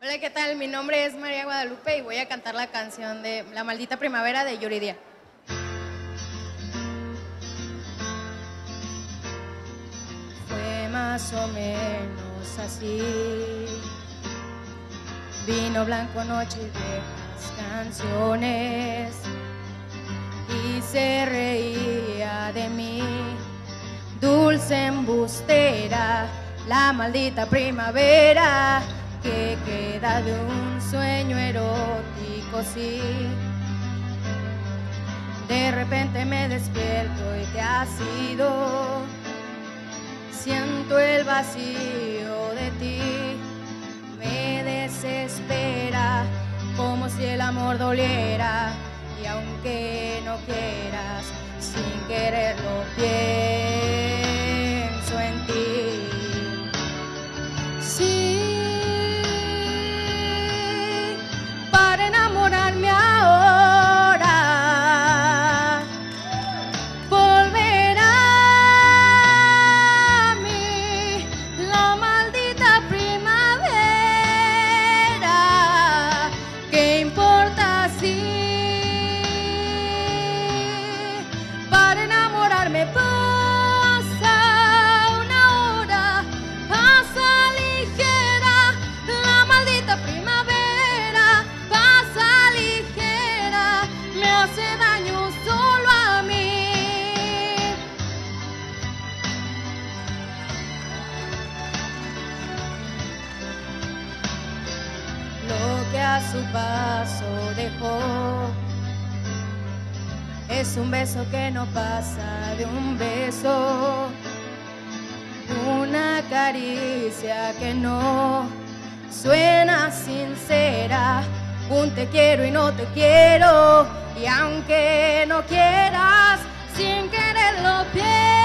Hola, ¿qué tal? Mi nombre es María Guadalupe y voy a cantar la canción de La Maldita Primavera de Yuridia. Fue más o menos así. Vino blanco, noche y viejas canciones, y se reía de mí, dulce embustera, la maldita primavera que queda de un sueño erótico, sí. De repente me despierto y te has ido, siento el vacío de ti, me desespera como si el amor doliera, y aunque no quieras, sin quererlo pienso en ti. Sí, para enamorarme ahora, volverá a mí la maldita primavera. ¿Qué importa si para enamorarme pasa una hora, pasa ligera la maldita primavera, pasa ligera, me hace daño solo a mí. Lo que a su paso dejó es un beso que no pasa de un beso, una caricia que no suena sincera, un te quiero y no te quiero, y aunque no quieras, sin quererlo pienso.